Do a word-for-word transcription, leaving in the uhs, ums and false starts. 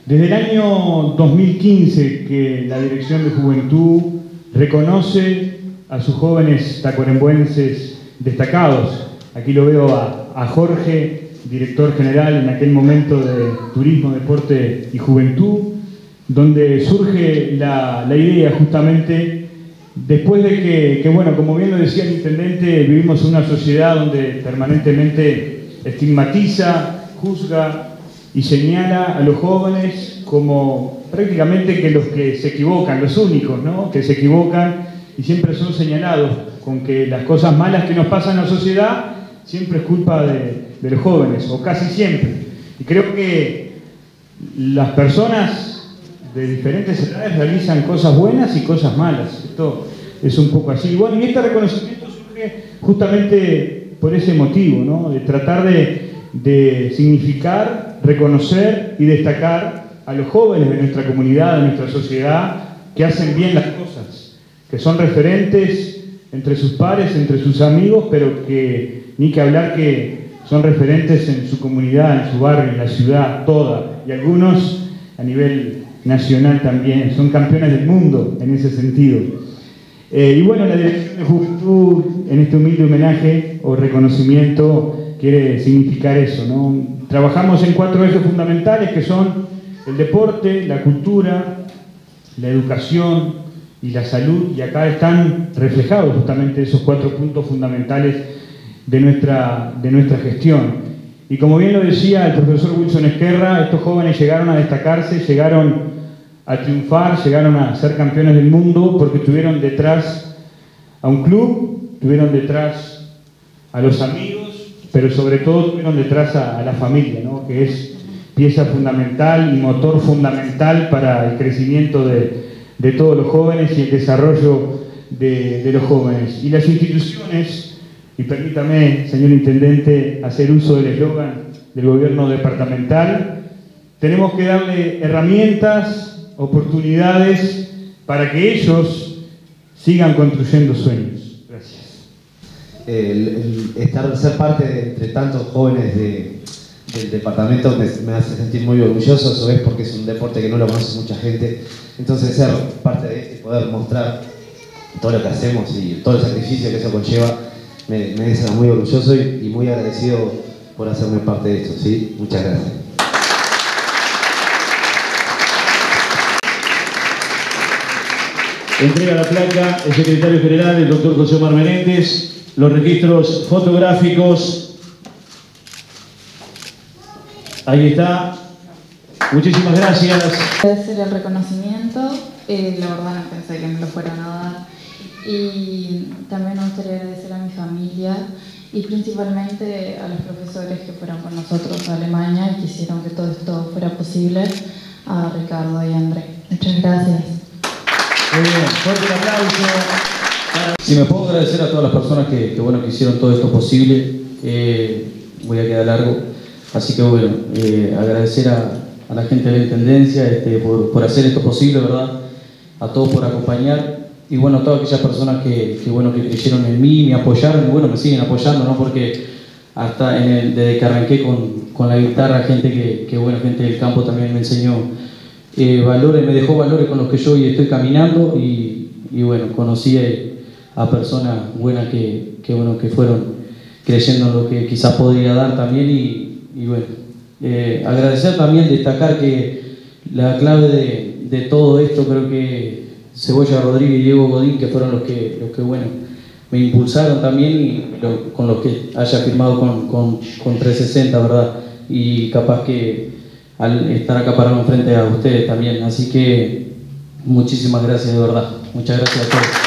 Desde el año dos mil quince que la Dirección de Juventud reconoce a sus jóvenes tacuarembóenses destacados. Aquí lo veo a, a Jorge, director general en aquel momento de Turismo, Deporte y Juventud, donde surge la, la idea justamente después de que, que, bueno, como bien lo decía el intendente, vivimos en una sociedad donde permanentemente estigmatiza, juzga y señala a los jóvenes como prácticamente que los que se equivocan, los únicos, ¿no? Que se equivocan y siempre son señalados con que las cosas malas que nos pasan en la sociedad siempre es culpa de, de los jóvenes, o casi siempre. Y creo que las personas de diferentes edades realizan cosas buenas y cosas malas. Esto es un poco así. Bueno, y este reconocimiento surge justamente por ese motivo, ¿no? De tratar de, de significar, reconocer y destacar a los jóvenes de nuestra comunidad, de nuestra sociedad, que hacen bien las cosas, que son referentes entre sus pares, entre sus amigos, pero que ni que hablar que son referentes en su comunidad, en su barrio, en la ciudad toda, y algunos a nivel nacional también, son campeones del mundo en ese sentido. Eh, y bueno, la Dirección de Juventud, en este humilde homenaje o reconocimiento, quiere significar eso, ¿no? Trabajamos en cuatro ejes fundamentales que son el deporte, la cultura, la educación y la salud, y acá están reflejados justamente esos cuatro puntos fundamentales de nuestra, de nuestra gestión. Y como bien lo decía el profesor Wilson Esquerra, estos jóvenes llegaron a destacarse, llegaron a triunfar, llegaron a ser campeones del mundo porque tuvieron detrás a un club, tuvieron detrás a los amigos, pero sobre todo tuvieron detrás a, a la familia, ¿no? Que es pieza fundamental y motor fundamental para el crecimiento de, de todos los jóvenes y el desarrollo de, de los jóvenes. Y las instituciones, y permítame, señor intendente, hacer uso del eslogan del gobierno departamental, tenemos que darle herramientas, oportunidades para que ellos sigan construyendo sueños. Gracias. El, el estar, ser parte de entre tantos jóvenes de, del departamento me, me hace sentir muy orgulloso, a su vez porque es un deporte que no lo conoce mucha gente. Entonces ser parte de esto y poder mostrar todo lo que hacemos y todo el sacrificio que eso conlleva me, me hace muy orgulloso y, y muy agradecido por hacerme parte de esto, ¿sí? Muchas gracias. Entrega la placa el secretario general, el doctor José Omar Menéndez, los registros fotográficos. Ahí está. Muchísimas gracias. Agradecer el reconocimiento, eh, la verdad no pensé que me lo fueran a dar. Y también me gustaría agradecer a mi familia y principalmente a los profesores que fueron con nosotros a Alemania y que hicieron que todo esto fuera posible, a Ricardo y a André. Muchas gracias. Muy bien, fuerte el aplauso. Si me puedo agradecer a todas las personas que, que, bueno, que hicieron todo esto posible, eh, voy a quedar largo, así que bueno, eh, agradecer a, a la gente de la Intendencia este, por, por hacer esto posible, ¿verdad? A todos por acompañar, y bueno, a todas aquellas personas que, que, bueno, que creyeron en mí, me apoyaron, y bueno, me siguen apoyando, ¿no? Porque hasta en el, desde que arranqué con, con la guitarra, gente que, que, bueno, gente del campo también me enseñó Eh, valores, me dejó valores con los que yo hoy estoy caminando y, y bueno, conocí a, a personas buenas que, que, bueno, que fueron creyendo en lo que quizás podría dar también y, y bueno, eh, agradecer también, destacar que la clave de, de todo esto creo que Cebolla Rodríguez y Diego Godín, que fueron los que, los que bueno, me impulsaron también y lo, con los que haya firmado con, con, con trescientos sesenta, ¿verdad? Y capaz que al estar acá parado enfrente a ustedes también, así que muchísimas gracias de verdad, muchas gracias a todos.